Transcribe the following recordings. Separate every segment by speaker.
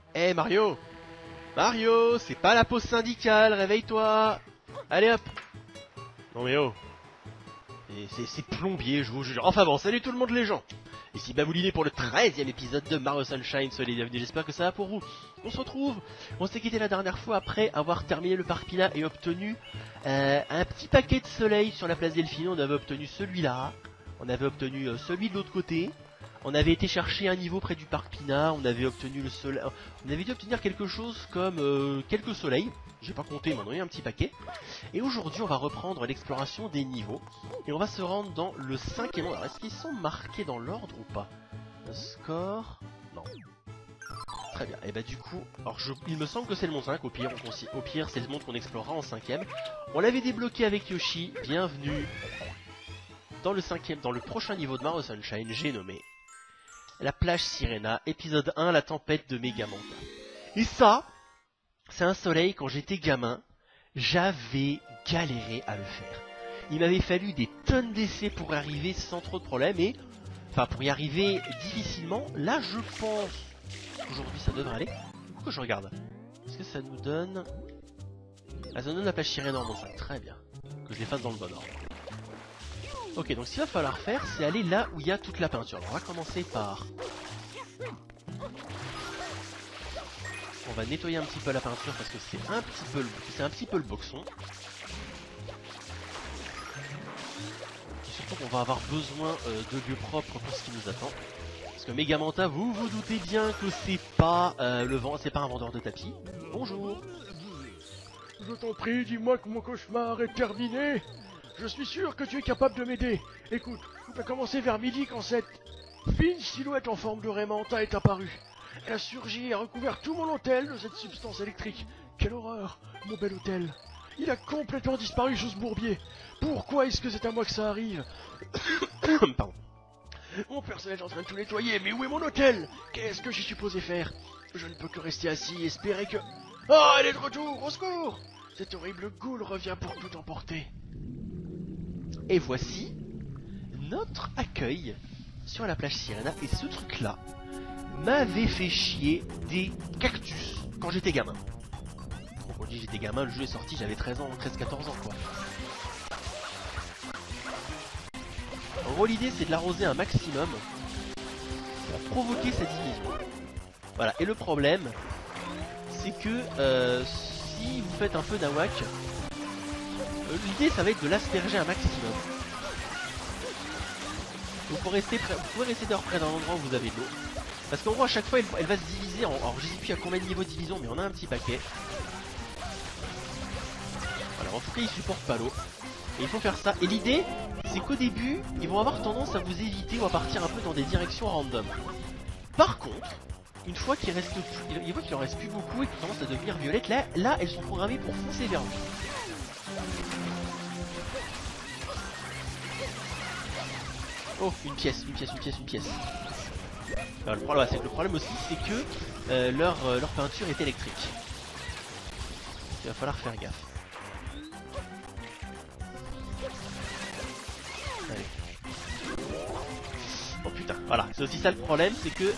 Speaker 1: Eh Mario! Mario, c'est pas la pause syndicale, réveille-toi! Allez hop! Non mais oh! C'est plombier, je vous jure. Enfin bon, salut tout le monde les gens! Ici Babouliné pour le 13e épisode de Mario Sunshine, soyez les bienvenus, j'espère que ça va pour vous. On se retrouve, on s'est quitté la dernière fois après avoir terminé le parc Pina et obtenu un petit paquet de soleil sur la place Delphine. On avait obtenu celui-là, on avait obtenu celui de l'autre côté. On avait été chercher un niveau près du parc Pina, on avait obtenu le soleil, on avait dû obtenir quelque chose comme quelques soleils, j'ai pas compté mais on a eu un petit paquet. Et aujourd'hui on va reprendre l'exploration des niveaux, et on va se rendre dans le 5e. Alors est-ce qu'ils sont marqués dans l'ordre ou pas? Le score... non. Très bien, et bah du coup, alors il me semble que c'est le monde 5, au pire c'est le monde qu'on explorera en 5e. On l'avait débloqué avec Yoshi, bienvenue dans le 5e, dans le prochain niveau de Mario Sunshine, j'ai nommé la plage Sirena, épisode 1, la tempête de Megamanta. Et ça, c'est un soleil, quand j'étais gamin, j'avais galéré à le faire. Il m'avait fallu des tonnes d'essais pour y arriver sans trop de problèmes, et... enfin, pour y arriver difficilement. Là, je pense qu'aujourd'hui, ça devrait aller. Pourquoi je regarde? Est-ce que ça nous donne... ah, ça nous donne la plage Sirena en monde 5, très bien. Que je les fasse dans le bon ordre. Ok, donc ce qu'il va falloir faire, c'est aller là où il y a toute la peinture. Alors, on va commencer par... on va nettoyer un petit peu la peinture parce que c'est un petit peu le boxon. Et surtout qu'on va avoir besoin de lieux propres pour ce qui nous attend. Parce que Megamanta, vous vous doutez bien que c'est pas c'est pas un vendeur de tapis. Bonjour.
Speaker 2: Je t'en prie, dis-moi que mon cauchemar est terminé. Je suis sûr que tu es capable de m'aider. Écoute, tout a commencé vers midi quand cette fine silhouette en forme de Raymanta est apparue. Elle a surgi et a recouvert tout mon hôtel de cette substance électrique. Quelle horreur, mon bel hôtel. Il a complètement disparu sous ce bourbier. Pourquoi est-ce que c'est à moi que ça arrive?
Speaker 1: Pardon.
Speaker 2: Mon personnage est en train de tout nettoyer, mais où est mon hôtel? Qu'est-ce que j'ai supposé faire? Je ne peux que rester assis et espérer que... oh, elle est de retour, au secours! Cette horrible goule revient pour tout emporter.
Speaker 1: Et voici notre accueil sur la plage Sirena. Et ce truc-là m'avait fait chier des cactus quand j'étais gamin. Bon, quand je dis j'étais gamin, le jeu est sorti, j'avais 13 ans, 13-14 ans quoi. En gros, l'idée c'est de l'arroser un maximum pour provoquer sa division. Voilà, et le problème c'est que si vous faites un peu d'awak, l'idée ça va être de l'asperger un maximum. Vous pouvez rester dehors près d'un endroit où vous avez de l'eau. Parce qu'en gros à chaque fois elle va se diviser en... alors je sais plus à combien de niveaux de division, mais on a un petit paquet. Voilà, en tout cas ils supportent pas l'eau. Et il faut faire ça. Et l'idée c'est qu'au début ils vont avoir tendance à vous éviter ou à partir un peu dans des directions random. Par contre, une fois qu'il reste plus... il voit qu'il en reste plus beaucoup et qu'il commence à devenir violette, là elles sont programmées pour foncer vers vous. Oh, une pièce. Alors, le problème aussi, c'est que leur peinture est électrique. Il va falloir faire gaffe. Allez. Oh putain, voilà, c'est aussi ça le problème, c'est que...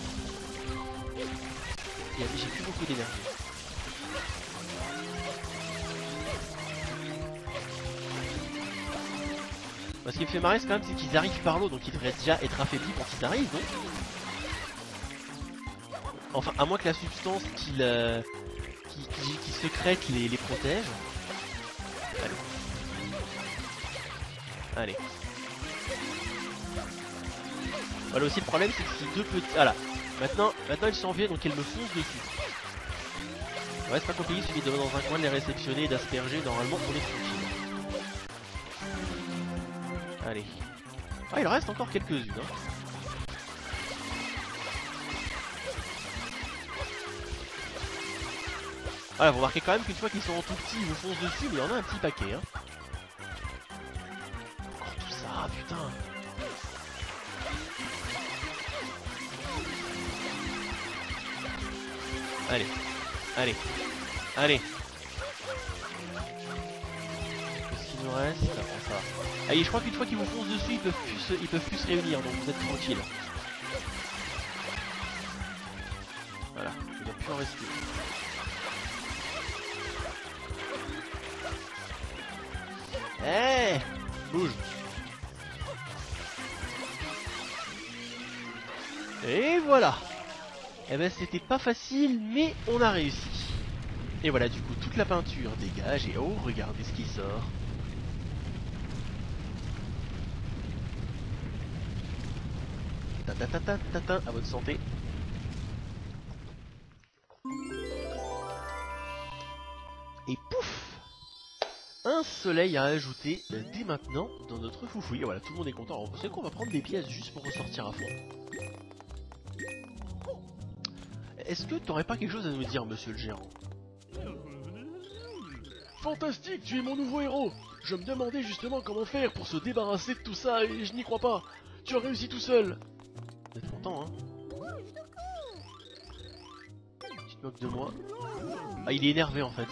Speaker 1: j'ai plus beaucoup d'énergie. Ce qui me fait marrer, c'est quand même qu'ils arrivent par l'eau, donc ils devraient déjà être affaiblis quand ils arrivent, non? Enfin, à moins que la substance qui sécrète les protège. Allez. Voilà, aussi le problème, c'est que ces deux petits... voilà. Maintenant ils sont vieux, donc ils me foncent dessus. Ouais, c'est pas compliqué, il suffit de dans un coin de les réceptionner et d'asperger, normalement on est tranquille. Allez. Ah, il reste encore quelques-unes. Hein. Voilà, vous remarquez quand même qu'une fois qu'ils sont en tout petit, ils vous foncent dessus, mais il y en a un petit paquet. Hein. Encore tout ça, putain. Allez. Qu'est-ce qu'il nous reste? Ah, ça va. Allez, je crois qu'une fois qu'ils vous foncent dessus, ils peuvent plus se réunir, donc vous êtes tranquille. Voilà, il doit plus en rester. Eh, bouge. Et voilà. Eh ben c'était pas facile, mais on a réussi. Et voilà, du coup, toute la peinture dégage. Et oh, regardez ce qui sort. Ta ta ta ta ta ta, à votre santé. Et pouf, un soleil à ajouter dès maintenant dans notre foufouille. Et voilà, tout le monde est content. Alors, vous savez qu'on va prendre des pièces juste pour ressortir à fond. Est-ce que t'aurais pas quelque chose à nous dire, monsieur le gérant?
Speaker 2: Fantastique, tu es mon nouveau héros. Je me demandais justement comment faire pour se débarrasser de tout ça et je n'y crois pas. Tu as réussi tout seul.
Speaker 1: Vous êtes content, hein? Tu te moques de moi? Ah, il est énervé en fait.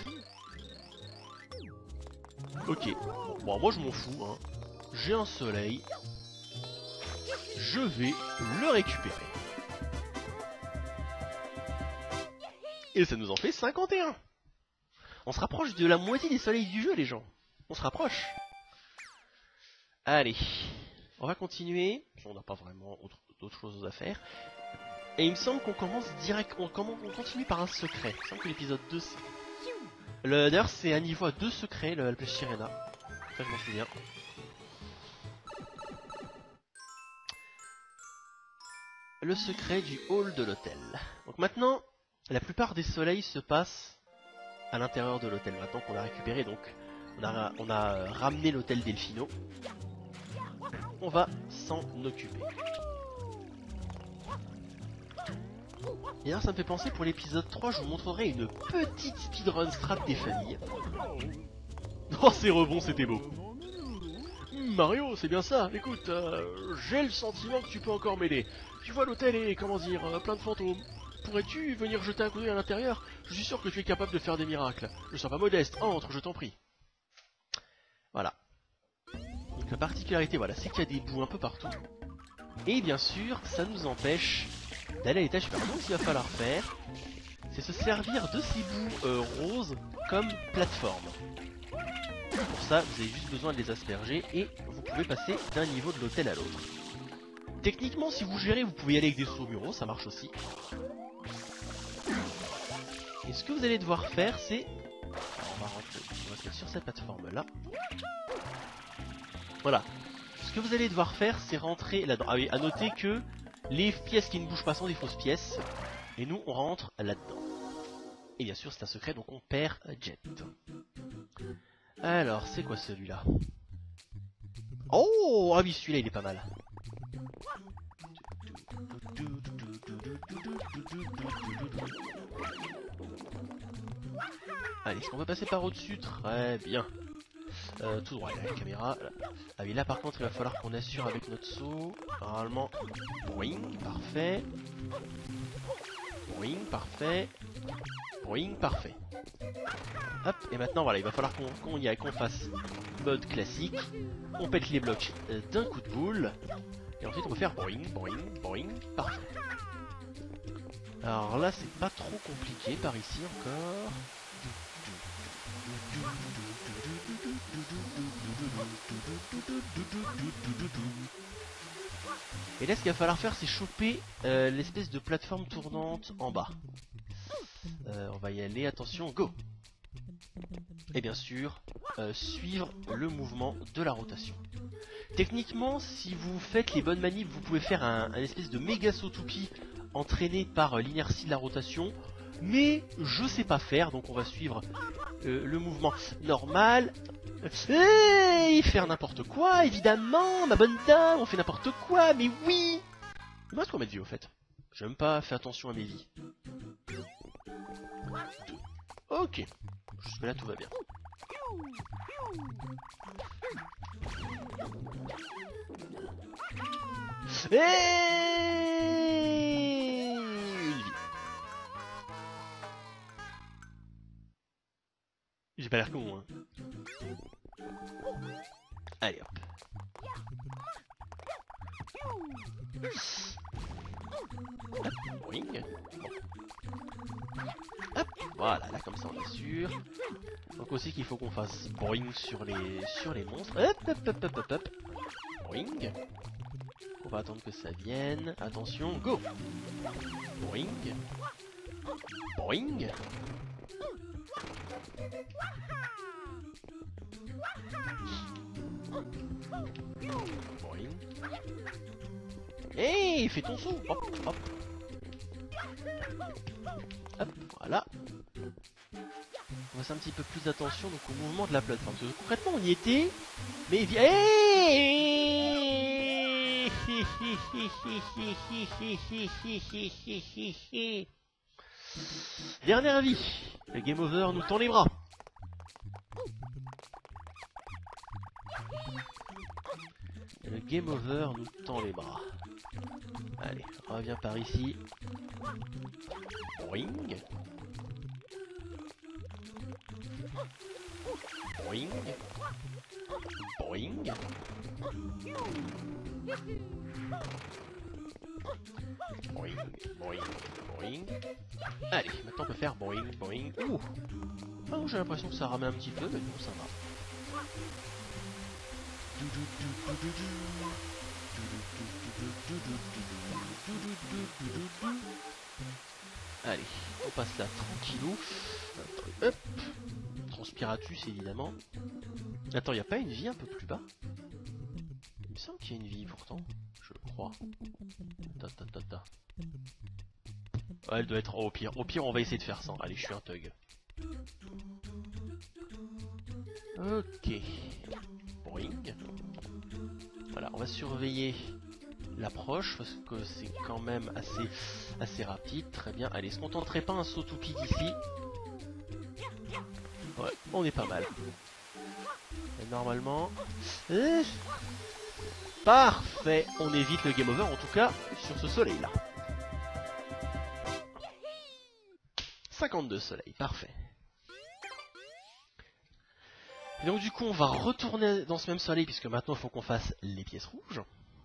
Speaker 1: Ok, bon, moi je m'en fous, hein. J'ai un soleil. Je vais le récupérer. Et ça nous en fait 51. On se rapproche de la moitié des soleils du jeu, les gens. On se rapproche. Allez, on va continuer. On n'a pas vraiment d'autres choses à faire. Et il me semble qu'on commence direct. On continue par un secret. Il me semble que l'épisode 2 c'est... D'ailleurs c'est un niveau à 2 secrets, la place Sirena. Ça je m'en souviens. Le secret du hall de l'hôtel. Donc maintenant, la plupart des soleils se passent à l'intérieur de l'hôtel. Maintenant qu'on a récupéré, donc on a ramené l'hôtel Delfino. On va s'en occuper. Et d'ailleurs ça me fait penser, pour l'épisode 3, je vous montrerai une petite speedrun strat des familles. Oh c'est rebond, c'était beau.
Speaker 2: Mario, c'est bien ça. Écoute, j'ai le sentiment que tu peux encore m'aider. Tu vois, l'hôtel est, comment dire, plein de fantômes. Pourrais-tu venir jeter un coup d'œil à l'intérieur? Je suis sûr que tu es capable de faire des miracles. Ne sois pas modeste, entre, je t'en prie. Voilà. Donc la particularité, voilà, c'est qu'il y a des bouts un peu partout. Et bien sûr, ça nous empêche d'aller à l'étage supérieur. Donc ce qu'il va falloir faire, c'est se servir de ces bouts roses comme plateforme. Pour ça, vous avez juste besoin de les asperger et vous pouvez passer d'un niveau de l'hôtel à l'autre. Techniquement, si vous gérez, vous pouvez y aller avec des sauts muraux, ça marche aussi. Et ce que vous allez devoir faire, c'est... On va se mettre sur cette plateforme-là. Voilà. Ce que vous allez devoir faire, c'est rentrer là-dedans. Ah oui, à noter que les pièces qui ne bougent pas sont des fausses pièces. Et nous, on rentre là-dedans. Et bien sûr, c'est un secret, donc on perd Jet. Alors, c'est quoi celui-là? Oh, ah oui, celui-là, il est pas mal. Allez, est-ce qu'on peut passer par au-dessus? Très bien. Tout droit, la caméra. Ah oui, là par contre, il va falloir qu'on assure avec notre saut. Normalement, boing, parfait. Boing, parfait. Boing, parfait. Hop, et maintenant voilà, il va falloir qu'on y aille, qu'on fasse mode classique. On pète les blocs d'un coup de boule. Et ensuite on va faire boing, boing, boing, parfait. Alors là c'est pas trop compliqué par ici encore. Et là ce qu'il va falloir faire c'est choper l'espèce de plateforme tournante en bas. On va y aller, attention, go! Et bien sûr, suivre le mouvement de la rotation. Techniquement, si vous faites les bonnes manips, vous pouvez faire un espèce de méga saut toupie entraîné par l'inertie de la rotation. Mais je sais pas faire, donc on va suivre le mouvement normal. Et faire n'importe quoi, évidemment, ma bonne dame, on fait n'importe quoi, mais oui! Il me reste combien de vie au fait? J'ai même pas fait attention à mes vies. Ok, jusque là tout va bien. Et une vie. J'ai pas l'air con, hein. Allez hop. Hop, boing. Bon.
Speaker 1: Voilà, là comme ça on est sûr. Donc aussi qu'il faut qu'on fasse boing sur les monstres. Hop, hop, hop, hop, hop, hop. Boing. On va attendre que ça vienne. Attention, go. Boing. Boing. Boing. Hey, fais ton saut. Hop, hop. Hop, voilà. On va faire un petit peu plus d'attention donc au mouvement de la plateforme. Parce que concrètement on y était, mais dernière vie. Le game over nous tend les bras. Le game over nous tend les bras. Allez, reviens par ici. Boing. Boing. Boing. Boing, boing, boing. Allez, maintenant on peut faire boing, boing. Ouh. Oh, j'ai l'impression que ça ramène un petit peu, mais bon, ça va. Allez, on passe là tranquillou. Hop. Transpiratus évidemment. Attends, y a pas une vie un peu plus bas? Il me semble qu'il y a une vie pourtant, je crois. Ouais, elle doit être au pire. Au pire, on va essayer de faire ça. Allez, je suis un thug. Ok. Boing. Voilà, on va surveiller l'approche parce que c'est quand même assez rapide. Très bien. Allez, est-ce qu'on tenterait pas un saut toupie d'ici? Ouais, on est pas mal. Et normalement... Parfait. On évite le game over, en tout cas, sur ce soleil-là. 52 soleils, parfait. Et donc du coup, on va retourner dans ce même soleil, puisque maintenant, il faut qu'on fasse les pièces rouges.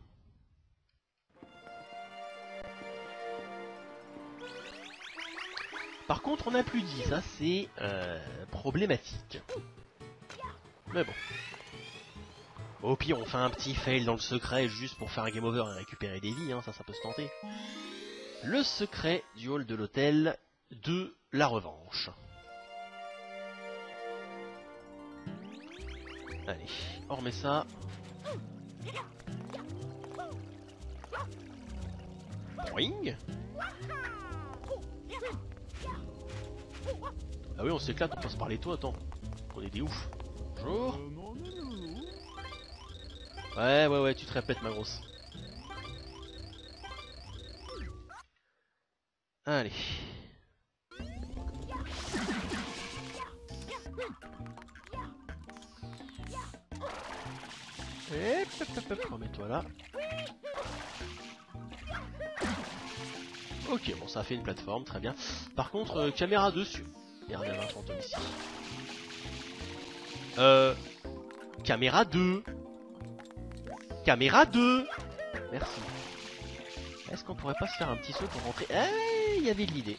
Speaker 1: Par contre, on n'a plus dit, ça c'est problématique. Mais bon. Au pire, on fait un petit fail dans le secret juste pour faire un game over et récupérer des vies, hein, ça peut se tenter. Le secret du hall de l'hôtel de la revanche. Allez, on remet ça. Boing. Ah oui, on s'éclate, on passe par les toits, attends. On est des ouf. Bonjour. Ouais, tu te répètes, ma grosse. Allez. Hop, remets-toi là. Ok, bon, ça a fait une plateforme, très bien. Par contre, caméra dessus. Merde, il y a un fantôme ici. Caméra 2. Caméra 2. Merci. Est-ce qu'on pourrait pas se faire un petit saut pour rentrer? Eh, il y avait de l'idée.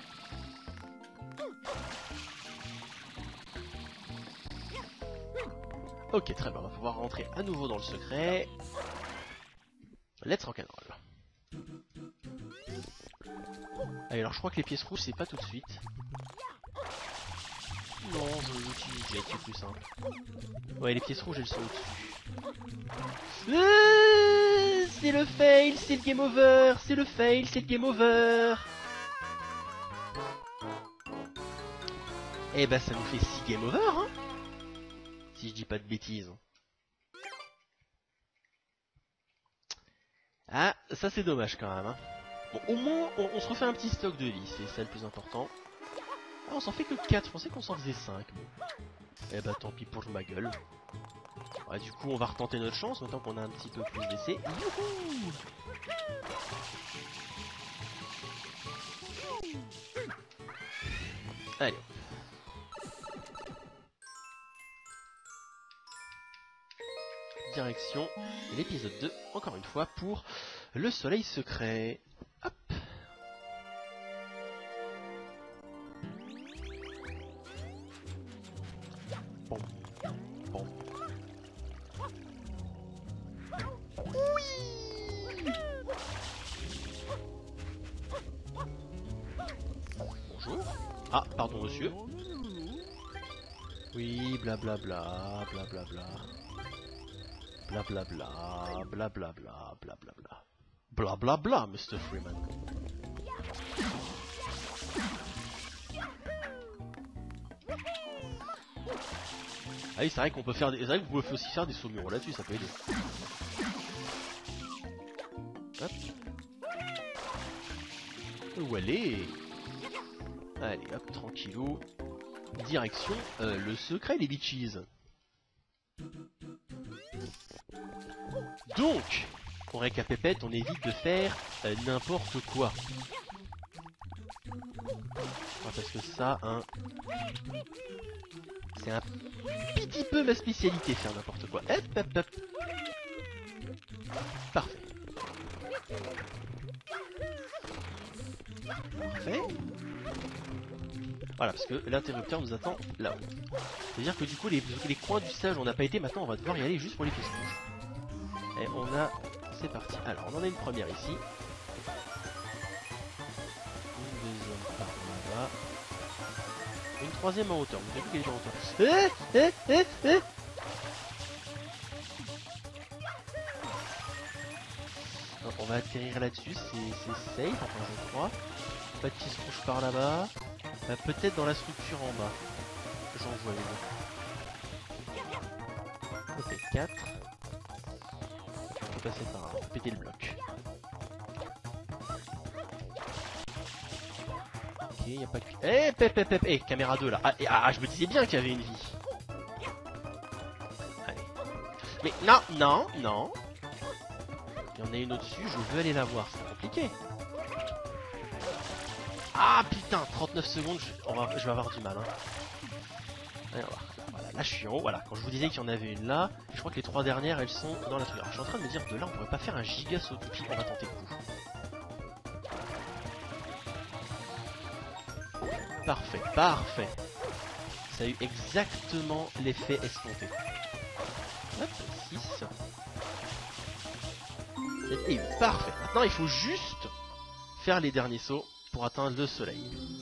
Speaker 1: Ok, très bien, on va pouvoir rentrer à nouveau dans le secret. Let's rock'n'roll. Allez, alors je crois que les pièces rouges c'est pas tout de suite. Non, je l'utilise jet, c'est plus simple. Ouais, les pièces rouges elles sont au-dessus. C'est le fail, c'est le game over, c'est le fail, c'est le game over. Eh ben ça nous fait 6 game over, hein. Si je dis pas de bêtises. Ah, ça c'est dommage quand même, hein. Bon, au moins, on se refait un petit stock de vie, c'est ça le plus important. Ah, on s'en fait que 4, je pensais qu'on s'en faisait 5. Bon. Eh bah tant pis pour ma gueule. Ouais, du coup, on va retenter notre chance, maintenant qu'on a un petit peu plus d'essais. Allez. Direction l'épisode 2, encore une fois, pour le soleil secret. Hop. bonjour. Ah, pardon monsieur. Oui, blablabla, blablabla. Blablabla, blablabla, blablabla. Blablabla, Mr. Freeman. Ah oui, c'est vrai qu'on peut faire des... C'est vrai que vous pouvez aussi faire des sauts muraux là-dessus, ça peut aider. Hop. Où allez? Allez, hop, tranquillou. Direction le secret des bitches. Donc, on récapépète, on évite de faire n'importe quoi. Ah, parce que ça, hein, c'est un petit peu ma spécialité, faire n'importe quoi. Hop, hop, hop. Parfait. Parfait. Voilà, parce que l'interrupteur nous attend là-haut. C'est-à-dire que du coup, les coins du stage où on n'a pas été, maintenant on va devoir y aller juste pour les pièces rouges. Et on a... C'est parti. Alors, on en a une première ici. Une deuxième par là-bas. Une troisième en hauteur. Vous avez vu qu'elle est en hauteur. Donc, on va atterrir là-dessus. C'est safe, enfin je crois. Pas de pièces rouges par là-bas. Peut-être dans la structure en bas. J'en vois une. Ok, 4. On peut passer par là, on peut péter le bloc. Ok, y'a pas que... Eh, caméra 2 là. Je me disais bien qu'il y avait une vie. Allez. Mais non, non, non. Il y en a une au-dessus, je veux aller la voir, c'est compliqué. Ah putain, 39 secondes, je vais avoir du mal. Hein. Allez, on va voir. Voilà, là je suis en haut, voilà. Quand je vous disais qu'il y en avait une là, je crois que les 3 dernières elles sont dans la truc. Alors je suis en train de me dire de là on pourrait pas faire un giga saut de pied, on va tenter le coup. Parfait, parfait. Ça a eu exactement l'effet escompté. Hop, 6. 7 et 8, parfait. Maintenant il faut juste faire les derniers sauts pour atteindre le soleil.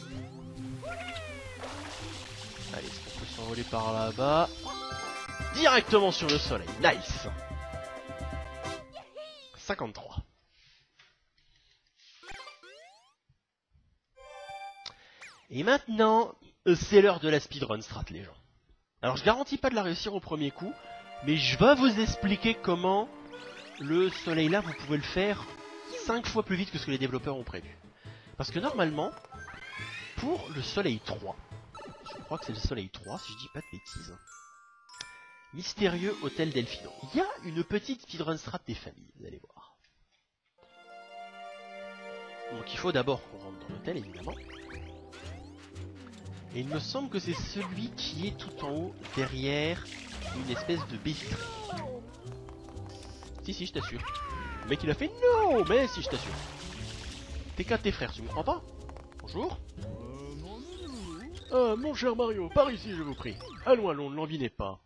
Speaker 1: Allez, est-ce qu'on peut s'envoler par là-bas? Directement sur le soleil, nice. 53. Et maintenant, c'est l'heure de la speedrun strat, les gens. Alors je garantis pas de la réussir au premier coup, mais je vais vous expliquer comment le soleil là, vous pouvez le faire 5 fois plus vite que ce que les développeurs ont prévu. Parce que normalement, pour le soleil 3, je crois que c'est le soleil 3 si je dis pas de bêtises, mystérieux hôtel Delphino, il y a une petite speedrun strat des familles, vous allez voir. Donc il faut d'abord qu'on rentre dans l'hôtel évidemment. Et il me semble que c'est celui qui est tout en haut, derrière une espèce de baie vitrée. Si, je t'assure. Le mec il a fait non, mais si, je t'assure. T'es qu'un de tes frères, tu me crois pas? Bonjour.
Speaker 2: Mon cher Mario, par ici je vous prie. Allons, allons, ne l'envinez pas.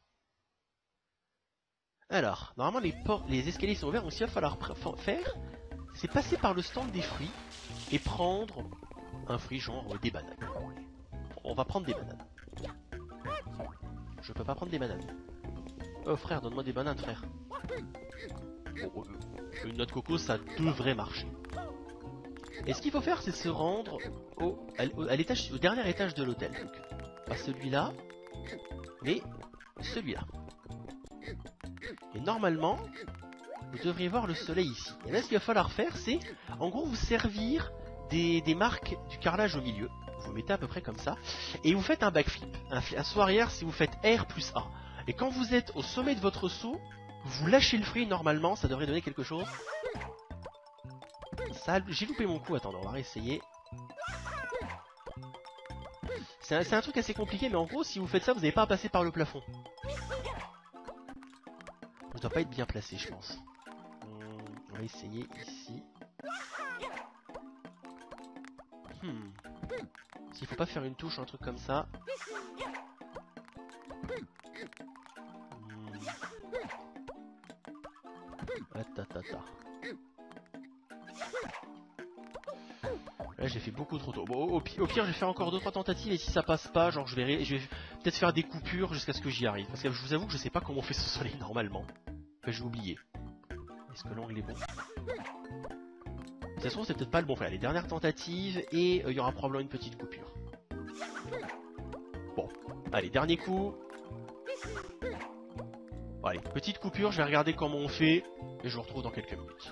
Speaker 1: Alors, normalement les escaliers sont ouverts, donc ce qu'il va falloir faire, c'est passer par le stand des fruits et prendre un fruit genre des bananes. On va prendre des bananes. Je peux pas prendre des bananes. Oh frère, donne-moi des bananes, frère. Oh, une noix de coco, ça devrait marcher. Et ce qu'il faut faire, c'est se rendre au dernier étage de l'hôtel. Donc, pas celui-là, mais celui-là. Et normalement, vous devriez voir le soleil ici. Et là, ce qu'il va falloir faire, c'est, en gros, vous servir des marques du carrelage au milieu. Vous mettez à peu près comme ça. Et vous faites un backflip. Un saut arrière si vous faites R plus A. Et quand vous êtes au sommet de votre saut, vous lâchez le fruit normalement. Ça devrait donner quelque chose. Ça, j'ai loupé mon coup. Attendez, on va réessayer. C'est un truc assez compliqué. Mais en gros, si vous faites ça, vous n'avez pas à passer par le plafond. Je dois pas être bien placé, je pense. On va essayer ici. S'il faut pas faire une touche ou un truc comme ça. Là Là j'ai fait beaucoup trop tôt. Bon, au pire je vais faire encore 2-3 tentatives et si ça passe pas, genre je vais peut-être faire des coupures jusqu'à ce que j'y arrive. Parce que je vous avoue que je sais pas comment on fait ce soleil normalement. Enfin j'ai oublié. Est-ce que l'angle est bon? Ça se trouve c'est peut-être pas le bon. Enfin les dernières tentatives et il y aura probablement une petite coupure. Bon, allez dernier coup. Bon, allez, petite coupure, je vais regarder comment on fait et je vous retrouve dans quelques minutes.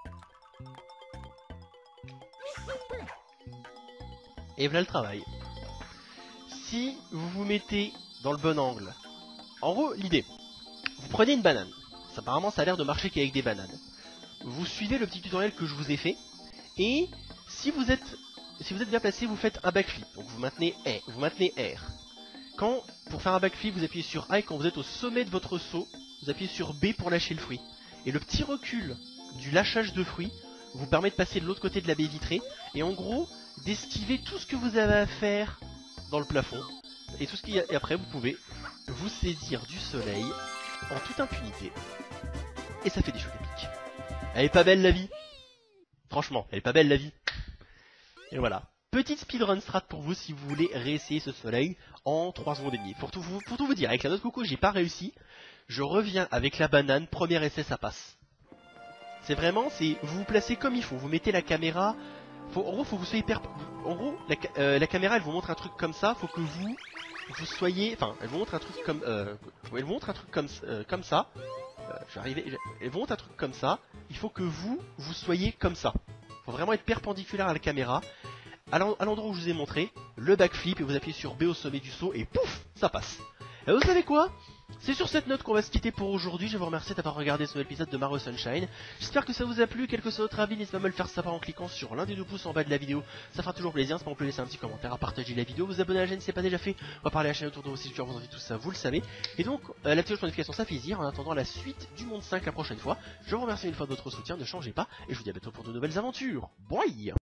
Speaker 1: Et voilà le travail. Si vous vous mettez dans le bon angle, en gros l'idée, vous prenez une banane, apparemment ça a l'air de marcher qu'avec des bananes, vous suivez le petit tutoriel que je vous ai fait, et si vous êtes bien placé, vous faites un backflip, donc vous maintenez R. Pour faire un backflip, vous appuyez sur A et quand vous êtes au sommet de votre saut, vous appuyez sur B pour lâcher le fruit. Et le petit recul du lâchage de fruit vous permet de passer de l'autre côté de la baie vitrée, et en gros, d'esquiver tout ce que vous avez à faire dans le plafond. Et après, vous pouvez vous saisir du soleil en toute impunité. Et ça fait des choses épiques. Elle est pas belle la vie. Franchement, elle est pas belle la vie. Et voilà. Petite speedrun strat pour vous si vous voulez réessayer ce soleil en 3 secondes et demie. Pour tout vous dire, avec la noix de coco, j'ai pas réussi. Je reviens avec la banane, premier essai, ça passe. C'est vraiment, vous vous placez comme il faut. Vous mettez la caméra. En gros, faut que vous soyez En gros, la caméra, elle vous montre un truc comme ça. Faut que vous soyez. Enfin, elle vous montre un truc comme. Elle vous montre un truc comme ça. Elle vous montre un truc comme ça. Il faut que vous soyez comme ça. Faut vraiment être perpendiculaire à la caméra. À l'endroit où je vous ai montré, le backflip et vous appuyez sur B au sommet du saut et pouf, ça passe. Et vous savez quoi? C'est sur cette note qu'on va se quitter pour aujourd'hui. Je vous remercie d'avoir regardé ce nouvel épisode de Mario Sunshine. J'espère que ça vous a plu. Quel que soit votre avis, n'hésitez pas à me le faire savoir en cliquant sur l'un des 2 pouces en bas de la vidéo. Ça fera toujours plaisir. On peut laisser un petit commentaire, à partager la vidéo, vous abonner à la chaîne si ce n'est pas déjà fait. On va parler à la chaîne autour de vous si vous envie, tout ça, vous le savez. Et donc, la petite notification, ça fait plaisir. En attendant la suite du Monde 5 la prochaine fois, je vous remercie une fois de votre soutien. Ne changez pas et je vous dis à bientôt pour de nouvelles aventures. Bye.